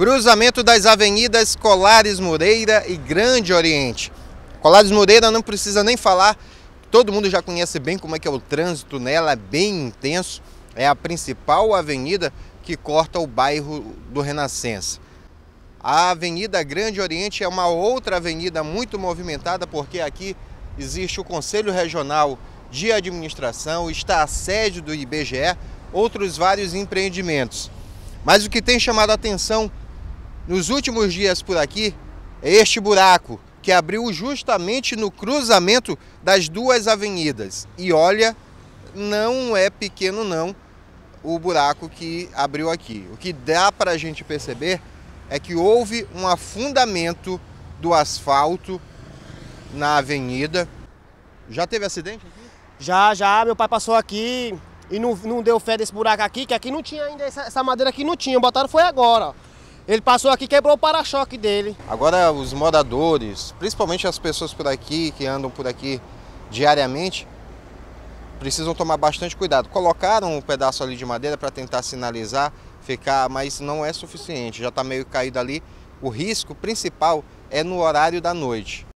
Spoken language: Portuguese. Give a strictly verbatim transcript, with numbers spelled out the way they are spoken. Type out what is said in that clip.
Cruzamento das avenidas Colares Moreira e Grande Oriente. Colares Moreira não precisa nem falar, todo mundo já conhece bem como é que é o trânsito nela, é bem intenso. É a principal avenida que corta o bairro do Renascença. A Avenida Grande Oriente é uma outra avenida muito movimentada, porque aqui existe o Conselho Regional de Administração, está a sede do I B G E, outros vários empreendimentos. Mas o que tem chamado a atenção nos últimos dias por aqui é este buraco que abriu justamente no cruzamento das duas avenidas. E olha, não é pequeno não o buraco que abriu aqui. O que dá para a gente perceber é que houve um afundamento do asfalto na avenida. Já teve acidente aqui? Já, já. Meu pai passou aqui e não, não deu fé desse buraco aqui, que aqui não tinha ainda, essa, essa madeira aqui não tinha, botaram foi agora, ó. Ele passou aqui e quebrou o para-choque dele. Agora os moradores, principalmente as pessoas por aqui, que andam por aqui diariamente, precisam tomar bastante cuidado. Colocaram um pedaço ali de madeira para tentar sinalizar, ficar, mas não é suficiente, já está meio caído ali. O risco principal é no horário da noite.